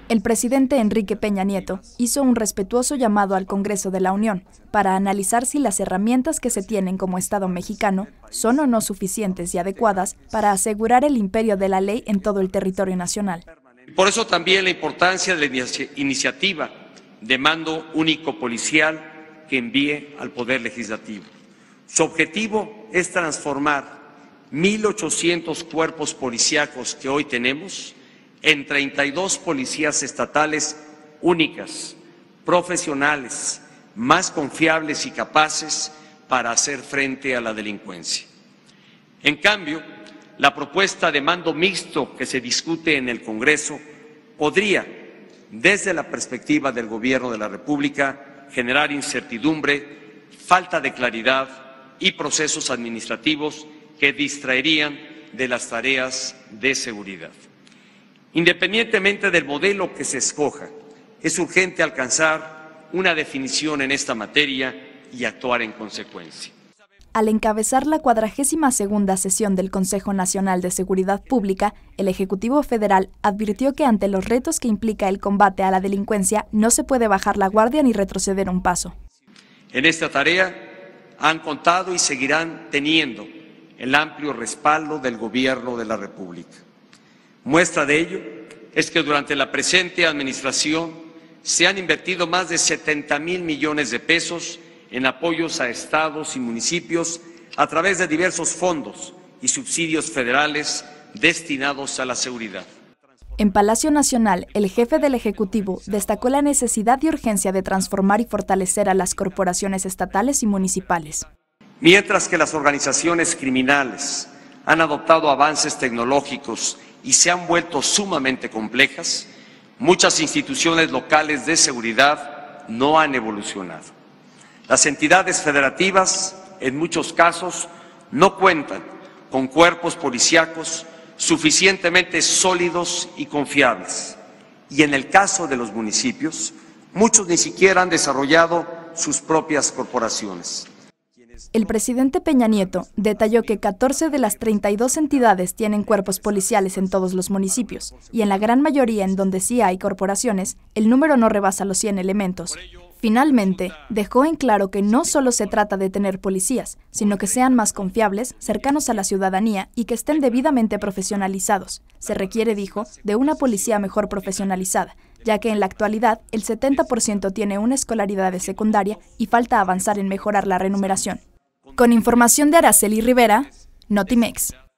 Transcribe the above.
El presidente Enrique Peña Nieto hizo un respetuoso llamado al Congreso de la Unión para analizar si las herramientas que se tienen como Estado mexicano son o no suficientes y adecuadas para asegurar el imperio de la ley en todo el territorio nacional. Por eso también la importancia de la iniciativa de mando único policial que envíe al Poder Legislativo. Su objetivo es transformar 1,800 cuerpos policíacos que hoy tenemos en 32 policías estatales únicas, profesionales, más confiables y capaces para hacer frente a la delincuencia. En cambio, la propuesta de mando mixto que se discute en el Congreso podría, desde la perspectiva del Gobierno de la República, generar incertidumbre, falta de claridad y procesos administrativos que distraerían de las tareas de seguridad. Independientemente del modelo que se escoja, es urgente alcanzar una definición en esta materia y actuar en consecuencia. Al encabezar la 42ª sesión del Consejo Nacional de Seguridad Pública, el Ejecutivo Federal advirtió que ante los retos que implica el combate a la delincuencia no se puede bajar la guardia ni retroceder un paso. En esta tarea han contado y seguirán teniendo el amplio respaldo del Gobierno de la República. Muestra de ello es que durante la presente administración se han invertido más de 70,000 millones de pesos en apoyos a estados y municipios a través de diversos fondos y subsidios federales destinados a la seguridad. En Palacio Nacional, el jefe del Ejecutivo destacó la necesidad y urgencia de transformar y fortalecer a las corporaciones estatales y municipales. Mientras que las organizaciones criminales han adoptado avances tecnológicos y se han vuelto sumamente complejas, muchas instituciones locales de seguridad no han evolucionado. Las entidades federativas, en muchos casos, no cuentan con cuerpos policíacos suficientemente sólidos y confiables. Y en el caso de los municipios, muchos ni siquiera han desarrollado sus propias corporaciones. El presidente Peña Nieto detalló que 14 de las 32 entidades tienen cuerpos policiales en todos los municipios, y en la gran mayoría en donde sí hay corporaciones, el número no rebasa los 100 elementos. Finalmente, dejó en claro que no solo se trata de tener policías, sino que sean más confiables, cercanos a la ciudadanía y que estén debidamente profesionalizados. Se requiere, dijo, de una policía mejor profesionalizada, ya que en la actualidad el 70% tiene una escolaridad de secundaria y falta avanzar en mejorar la remuneración. Con información de Araceli Rivera, Notimex.